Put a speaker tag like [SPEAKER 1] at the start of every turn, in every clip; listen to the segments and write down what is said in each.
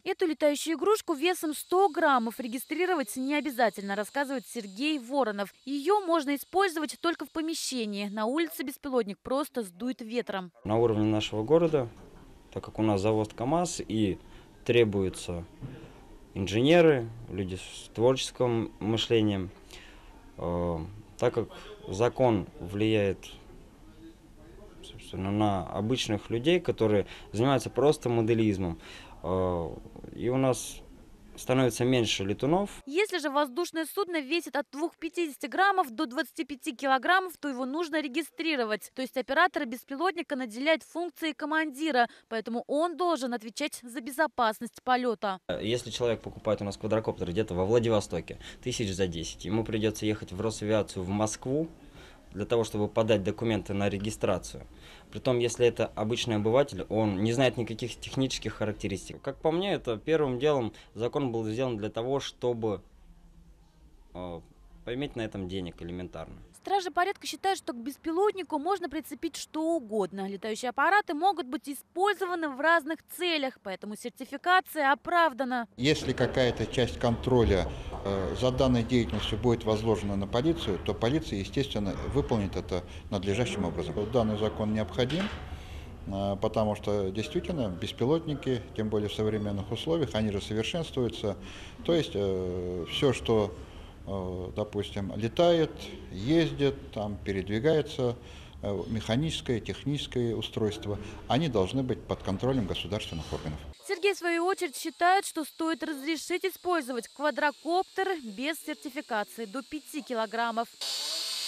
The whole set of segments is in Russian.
[SPEAKER 1] Эту летающую игрушку весом 100 граммов регистрировать не обязательно, рассказывает Сергей Воронов. Ее можно использовать только в помещении. На улице беспилотник просто сдует ветром.
[SPEAKER 2] На уровне нашего города, так как у нас завод КАМАЗ и требуются инженеры, люди с творческим мышлением, так как закон влияет, собственно, на обычных людей, которые занимаются просто моделизмом, и у нас становится меньше летунов.
[SPEAKER 1] Если же воздушное судно весит от 250 граммов до 25 килограммов, то его нужно регистрировать. То есть оператора беспилотника наделяет функцией командира, поэтому он должен отвечать за безопасность полета.
[SPEAKER 2] Если человек покупает у нас квадрокоптер где-то во Владивостоке, тысяч за 10, ему придется ехать в Росавиацию в Москву для того, чтобы подать документы на регистрацию. Притом, если это обычный обыватель, он не знает никаких технических характеристик. Как по мне, это первым делом закон был сделан для того, чтобы поиметь на этом денег элементарно.
[SPEAKER 1] Стражи порядка считают, что к беспилотнику можно прицепить что угодно. Летающие аппараты могут быть использованы в разных целях, поэтому сертификация оправдана.
[SPEAKER 3] Если какая-то часть контроля за данной деятельностью будет возложена на полицию, то полиция, естественно, выполнит это надлежащим образом. Данный закон необходим, потому что действительно беспилотники, тем более в современных условиях, они же совершенствуются. То есть все, что, допустим, летает, ездит, там, передвигается, механическое, техническое устройство, они должны быть под контролем государственных органов.
[SPEAKER 1] Сергей, в свою очередь, считает, что стоит разрешить использовать квадрокоптер без сертификации до 5 килограммов.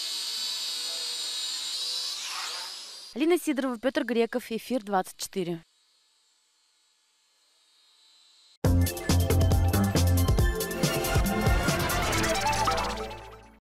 [SPEAKER 1] Лина Сидорова, Петр Греков, Эфир 24.